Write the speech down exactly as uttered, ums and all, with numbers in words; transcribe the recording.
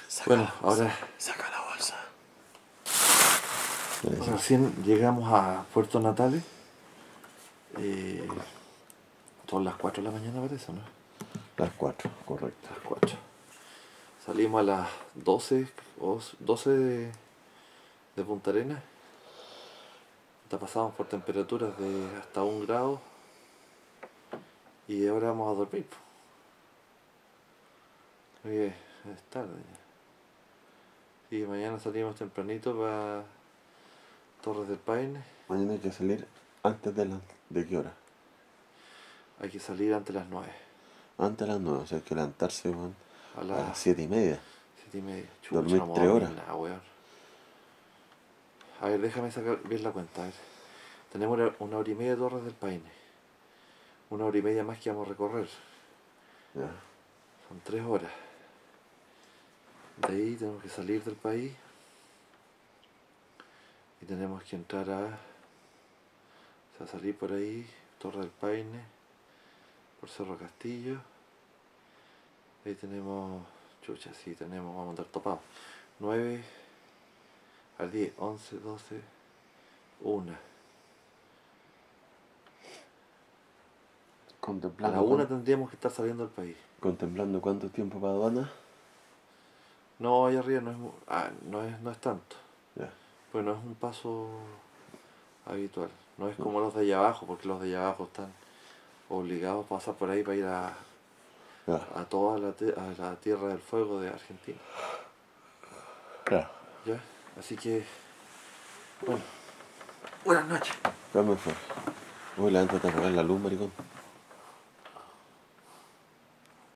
Saca Bueno, la ahora Saca la bolsa. recién llegamos a Puerto Natales. Eh, son las cuatro de la mañana parece, ¿no? Las cuatro, correcto. Las cuatro. Salimos a las doce o doce de, de Punta Arenas. Ya pasamos por temperaturas de hasta un grado. Y ahora vamos a dormir. Oye, es tarde ya. Sí, mañana salimos tempranito para Torres del Paine. Mañana hay que salir antes de las... ¿De qué hora? Hay que salir antes de las nueve. Antes de las nueve, o sea, hay que levantarse, weón, A a las las siete y media. siete y media. Chucha, Dormir no me voy a tres dormir horas. nada, weón. A ver, déjame sacar bien la cuenta. A ver. Tenemos una, una hora y media de Torres del Paine. Una hora y media más que vamos a recorrer. Ya. Son tres horas. De ahí tenemos que salir del país. Y tenemos que entrar a... O sea, salir por ahí. Torre del Paine. Por Cerro Castillo. Ahí tenemos... Chucha, sí, tenemos... Vamos a andar topados. nueve al diez, once, doce, una. A Contemplando la una cuánto, tendríamos que estar saliendo del país. contemplando cuánto tiempo para aduana. No, allá arriba no es, mu- ah, no es, no es tanto. Ya. Pues no es un paso habitual. No es No. como los de allá abajo, porque los de allá abajo están obligados a pasar por ahí para ir a, Ya. a toda la, te- a la Tierra del Fuego de Argentina. Ya. ¿Ya? Así que, bueno, buenas noches. Ya me fue. Uy, levántate a apagar la luz, maricón.